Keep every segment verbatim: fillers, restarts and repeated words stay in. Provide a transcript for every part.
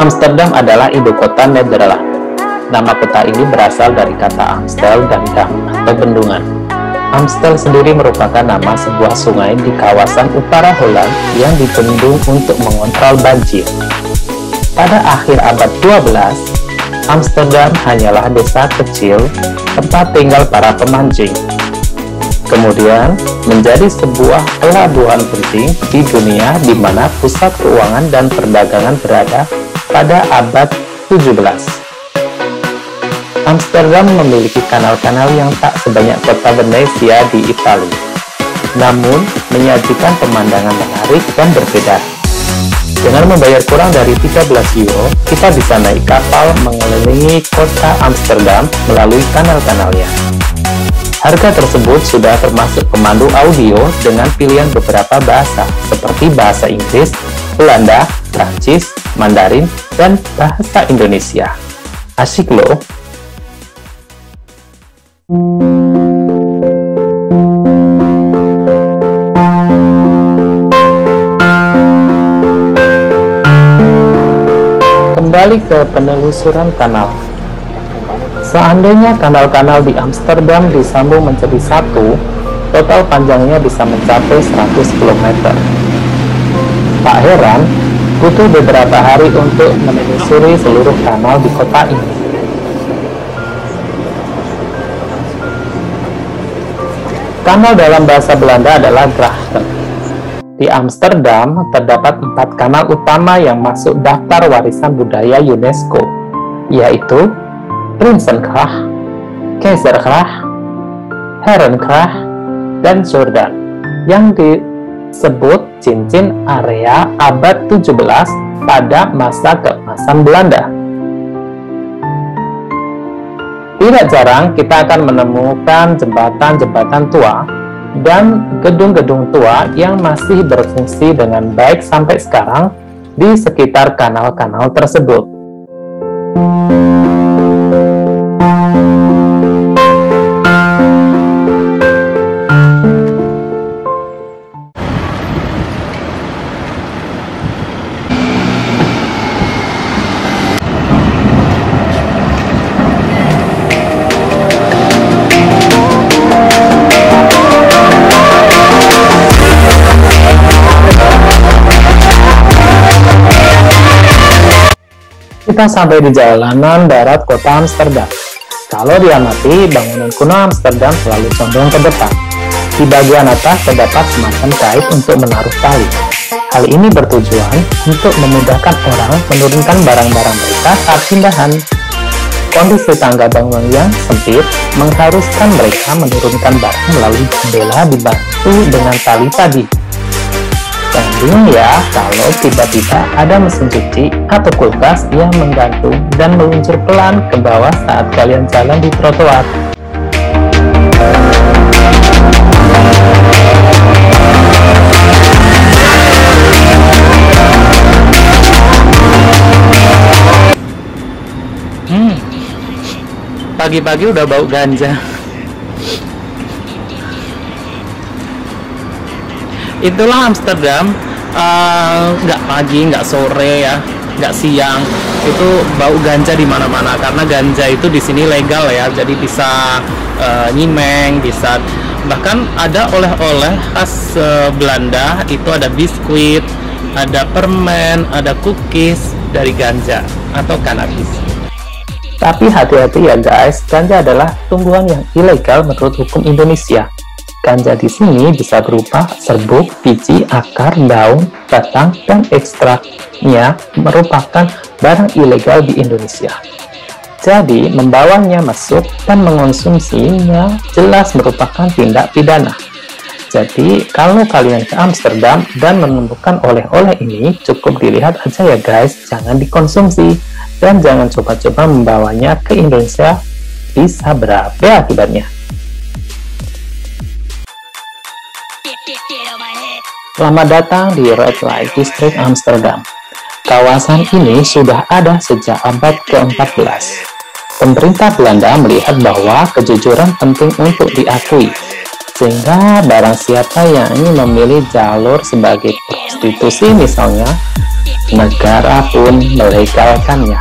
Amsterdam adalah ibu kota Nederland. Nama kota ini berasal dari kata Amstel dan dam atau bendungan. Amstel sendiri merupakan nama sebuah sungai di kawasan utara Holland yang dibendung untuk mengontrol banjir. Pada akhir abad dua belas, Amsterdam hanyalah desa kecil tempat tinggal para pemancing. Kemudian menjadi sebuah pelabuhan penting di dunia di mana pusat keuangan dan perdagangan berada pada abad tujuh belas. Amsterdam memiliki kanal-kanal yang tak sebanyak kota Venesia di Italia, namun menyajikan pemandangan menarik dan berbeda. Dengan membayar kurang dari tiga belas euro, kita bisa naik kapal mengelilingi kota Amsterdam melalui kanal-kanalnya. Harga tersebut sudah termasuk pemandu audio dengan pilihan beberapa bahasa, seperti bahasa Inggris, Belanda, Prancis, Mandarin, dan bahasa Indonesia. Asik loh! Kembali ke penelusuran kanal. Seandainya kanal-kanal di Amsterdam disambung menjadi satu, total panjangnya bisa mencapai seratus kilometer. Tak heran, butuh beberapa hari untuk menelusuri seluruh kanal di kota ini. Kanal dalam bahasa Belanda adalah grachten. Di Amsterdam terdapat empat kanal utama yang masuk daftar warisan budaya UNESCO, yaitu Prinsengracht, Keizergracht, Herengracht, dan Jordaan, yang disebut cincin area abad tujuh belas pada masa keemasan Belanda. Tidak jarang kita akan menemukan jembatan-jembatan tua dan gedung-gedung tua yang masih berfungsi dengan baik sampai sekarang di sekitar kanal-kanal tersebut. Kita sampai di jalanan darat kota Amsterdam. Kalau diamati, bangunan kuno Amsterdam selalu condong ke depan. Di bagian atas terdapat semacam kait untuk menaruh tali. Hal ini bertujuan untuk memudahkan orang menurunkan barang-barang mereka saat pindahan. Kondisi tangga bangunan yang sempit mengharuskan mereka menurunkan barang melalui jendela dibantu dengan tali tadi. Jangan bingung ya kalau tiba-tiba ada mesin cuci atau kulkas yang menggantung dan meluncur pelan ke bawah saat kalian jalan di trotoar. Hmm, pagi-pagi udah bau ganja. Itulah Amsterdam, nggak uh, pagi, nggak sore ya, nggak siang, itu bau ganja di mana-mana karena ganja itu di sini legal ya, jadi bisa uh, nyimeng, bisa bahkan ada oleh-oleh khas uh, Belanda, itu ada biskuit, ada permen, ada cookies dari ganja atau cannabis. Tapi hati-hati ya guys, ganja adalah tumbuhan yang ilegal menurut hukum Indonesia. Ganja di sini bisa berupa serbuk, biji, akar, daun, batang, dan ekstraknya merupakan barang ilegal di Indonesia. Jadi, membawanya masuk dan mengonsumsinya jelas merupakan tindak pidana. Jadi, kalau kalian ke Amsterdam dan menemukan oleh-oleh ini, cukup dilihat aja ya guys, jangan dikonsumsi. Dan jangan coba-coba membawanya ke Indonesia, bisa berabe akibatnya. Selamat datang di Red Light District Amsterdam. Kawasan ini sudah ada sejak abad keempat belas. Pemerintah Belanda melihat bahwa kejujuran penting untuk diakui. sehingga barang siapa yang ingin memilih jalur sebagai prostitusi misalnya, negara pun melegalkannya.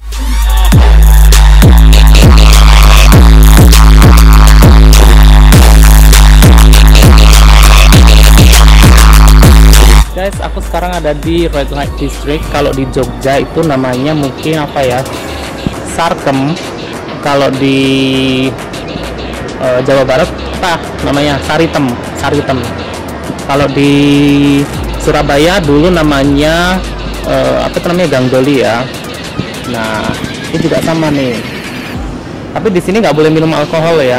Guys, aku sekarang ada di Red Light District. Kalau di Jogja itu namanya mungkin apa ya, Sarkem. Kalau di uh, Jawa Barat apa namanya, Saritem. Saritem. Kalau di Surabaya dulu namanya uh, apa itu namanya, Ganggoli ya. Nah, ini juga sama nih. Tapi di sini nggak boleh minum alkohol ya.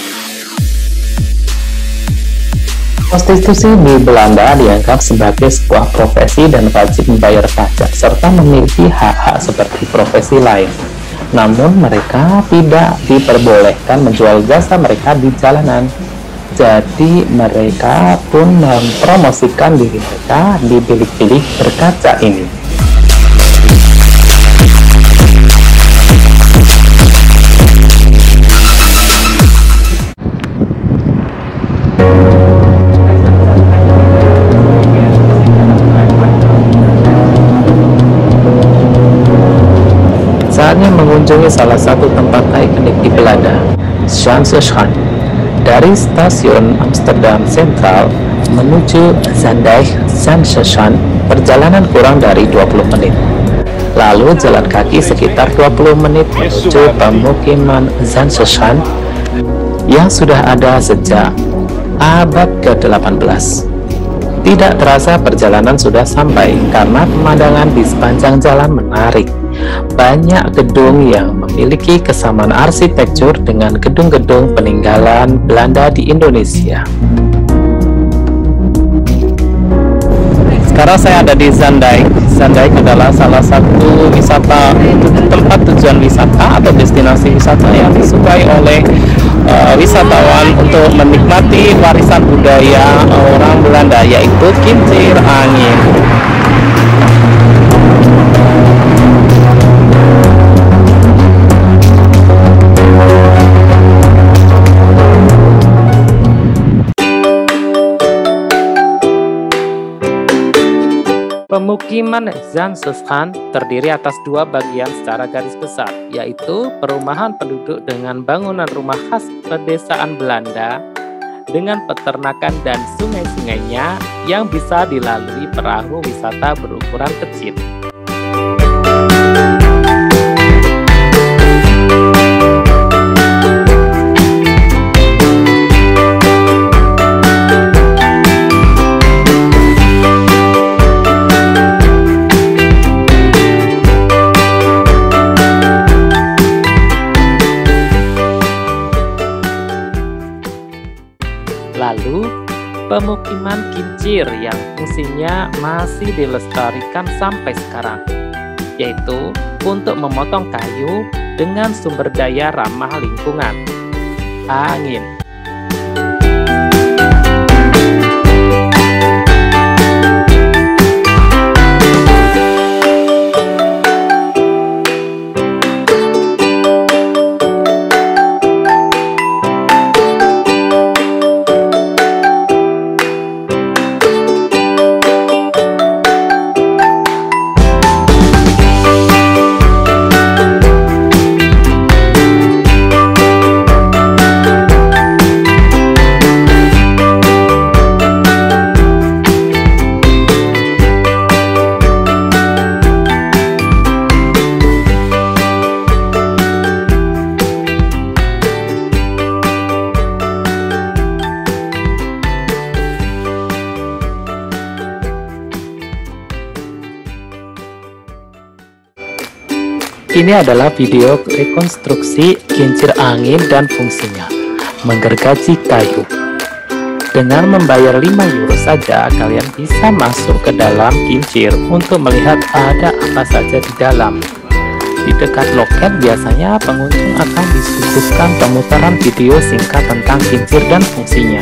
Prostitusi di Belanda dianggap sebagai sebuah profesi dan wajib membayar pajak serta memiliki hak-hak seperti profesi lain. Namun mereka tidak diperbolehkan menjual jasa mereka di jalanan. Jadi mereka pun mempromosikan diri mereka di bilik-bilik berkaca ini. Saatnya mengunjungi salah satu tempat ikonik di Belanda, Zaanstad. Dari stasiun Amsterdam Central menuju Zaandijk Zaanstad perjalanan kurang dari dua puluh menit. Lalu jalan kaki sekitar dua puluh menit menuju pemukiman Zaanstad yang sudah ada sejak abad ke delapan belas. Tidak terasa perjalanan sudah sampai karena pemandangan di sepanjang jalan menarik. Banyak gedung yang memiliki kesamaan arsitektur dengan gedung-gedung peninggalan Belanda di Indonesia. Sekarang saya ada di Zaandijk. Zaandijk adalah salah satu wisata, tempat tujuan wisata atau destinasi wisata yang disukai oleh uh, wisatawan untuk menikmati warisan budaya orang Belanda, yaitu kincir angin. Pemukiman Zaanstad terdiri atas dua bagian secara garis besar, yaitu perumahan penduduk dengan bangunan rumah khas pedesaan Belanda dengan peternakan dan sungai-sungainya yang bisa dilalui perahu wisata berukuran kecil. Lalu, pemukiman kincir yang fungsinya masih dilestarikan sampai sekarang, yaitu untuk memotong kayu dengan sumber daya ramah lingkungan, angin. Ini adalah video rekonstruksi kincir angin dan fungsinya, menggergaji kayu. Dengan membayar lima euro saja, kalian bisa masuk ke dalam kincir untuk melihat ada apa saja di dalam. Di dekat loket biasanya pengunjung akan disuguhkan pemutaran video singkat tentang kincir dan fungsinya.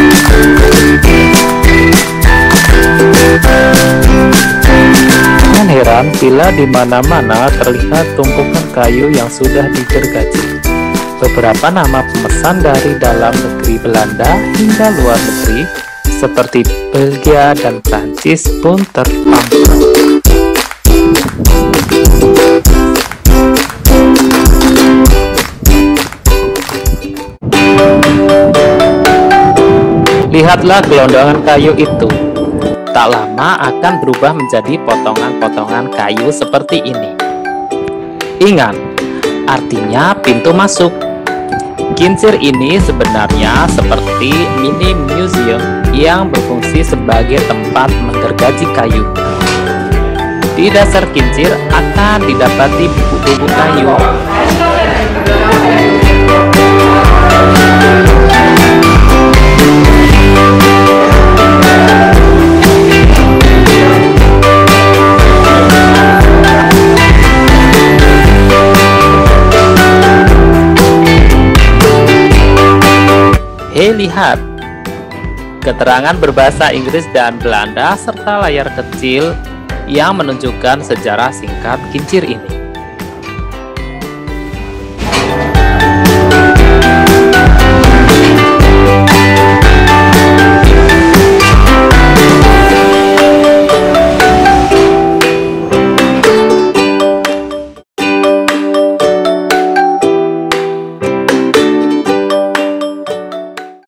Jangan heran bila di mana-mana terlihat tumpukan kayu yang sudah digergaji. Beberapa nama pemesan dari dalam negeri Belanda hingga luar negeri seperti Belgia dan Prancis pun terpampang. Lihatlah gelondongan kayu itu. Tak lama akan berubah menjadi potongan-potongan kayu seperti ini. Ingat, artinya pintu masuk. Kincir ini sebenarnya seperti mini museum yang berfungsi sebagai tempat menggergaji kayu. Di dasar kincir akan didapati bubuk-bubuk kayu. Hei, lihat! Keterangan berbahasa Inggris dan Belanda serta layar kecil yang menunjukkan sejarah singkat kincir ini.